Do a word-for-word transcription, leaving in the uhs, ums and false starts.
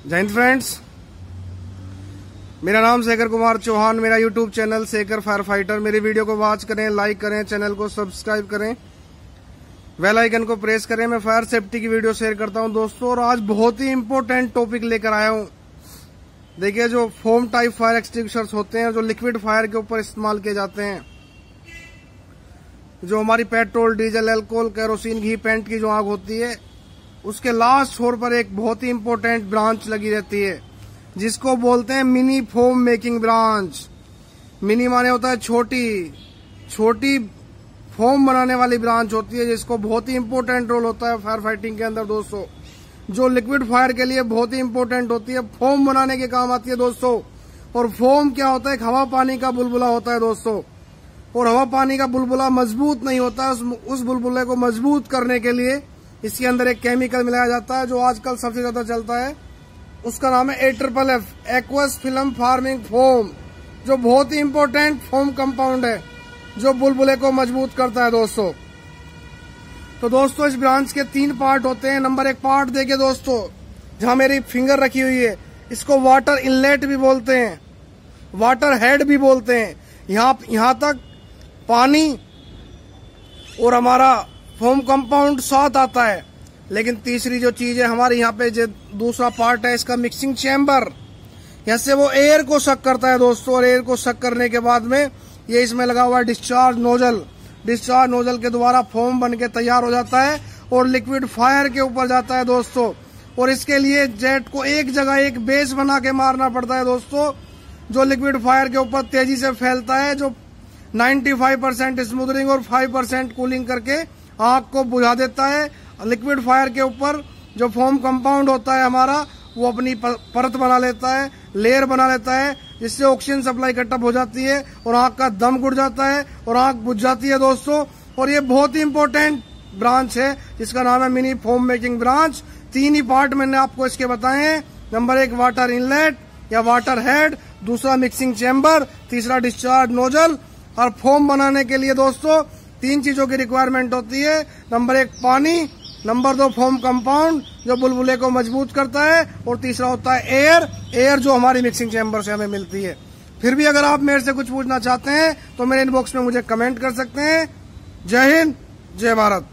जय हिंद फ्रेंड्स, मेरा नाम शेखर कुमार चौहान। मेरा YouTube channel Shekhar fire fighter. मेरी वीडियो को वॉच करें, लाइक करें, चैनल को सब्सक्राइब करें, बेल आइकन को प्रेस करें। मैं फायर सेफ्टी की वीडियो शेयर करता हूं दोस्तों, और आज बहुत ही इंपॉर्टेंट टॉपिक लेकर आया हूं। देखिए, जो फोम टाइप फायर एक्सटिंग्विशर्स होते हैं, जो लिक्विड फायर के ऊपर इस्तेमाल किए जाते हैं, जो हमारी petrol, diesel, alcohol, kerosene, ghee, paint की जो आग होती है, उसके लास्ट छोर पर एक बहुत ही इंपॉर्टेंट ब्रांच लगी रहती है, जिसको बोलते हैं mini foam making branch. Mini माने होता है छोटी, छोटी फोम बनाने वाली ब्रांच होती है, जिसको बहुत ही इंपॉर्टेंट रोल होता है फायर फाइटिंग के अंदर दोस्तों। जो लिक्विड फायर के लिए बहुत ही इंपॉर्टेंट होती है, फोम बनाने के काम आती है दोस्तों। और फोम क्या होता है? एक हवा पानी का बुलबुला होता है दोस्तों। और हवा पानी का बुलबुला मजबूत नहीं होता, उस बुलबुले को मजबूत करने के लिए इसके अंदर एक केमिकल मिलाया जाता है, जो आजकल सबसे ज्यादा चलता है। उसका नाम है A triple F, aqueous film forming foam, जो बहुत ही इंपॉर्टेंट फोम कंपाउंड है, जो बुलबुले को मजबूत करता है दोस्तों। तो दोस्तों, इस ब्रांच के तीन पार्ट होते हैं। नंबर एक पार्ट देखिए दोस्तों, जहां मेरी फिंगर रखी हुई है, इसको वाटर इनलेट भी बोलते हैं, वाटर हेड भी बोलते हैं। यहाँ यहाँ तक पानी और हमारा फोम कंपाउंड साथ आता है। लेकिन तीसरी जो चीज है हमारे यहाँ पे, जो दूसरा पार्ट है, इसका मिक्सिंग चैम्बर। यहाँ से वो एयर को सक करता है दोस्तों, और एयर को सक करने के बाद में ये इसमें लगा हुआ है डिस्चार्ज नोजल। डिस्चार्ज नोजल के द्वारा फोम बन के तैयार हो जाता है और लिक्विड फायर के ऊपर जाता है दोस्तों। और इसके लिए जेट को एक जगह एक बेस बना के मारना पड़ता है दोस्तों, जो लिक्विड फायर के ऊपर तेजी से फैलता है, जो पचानवे परसेंट स्मूथनिंग और पाँच परसेंट कूलिंग करके आग को बुझा देता है। लिक्विड फायर के ऊपर जो फोम कंपाउंड होता है हमारा, वो अपनी परत बना लेता है, लेयर बना लेता है, जिससे ऑक्सीजन सप्लाई कट अप हो जाती है और आग का दम घुट जाता है और आग बुझ जाती है दोस्तों। और ये बहुत ही इंपॉर्टेंट ब्रांच है, जिसका नाम है मिनी फोम मेकिंग ब्रांच। तीन ही पार्ट मैंने आपको इसके बताए हैं। नंबर एक वाटर इनलेट या वाटर हेड, दूसरा मिक्सिंग चैम्बर, तीसरा डिस्चार्ज नोजल। और फोम बनाने के लिए दोस्तों तीन चीजों की रिक्वायरमेंट होती है। नंबर एक पानी, नंबर दो फोम कंपाउंड जो बुलबुले को मजबूत करता है, और तीसरा होता है एयर, एयर जो हमारी मिक्सिंग चैम्बर से हमें मिलती है। फिर भी अगर आप मेरे से कुछ पूछना चाहते हैं तो मेरे इनबॉक्स में मुझे कमेंट कर सकते हैं। जय हिंद, जय भारत।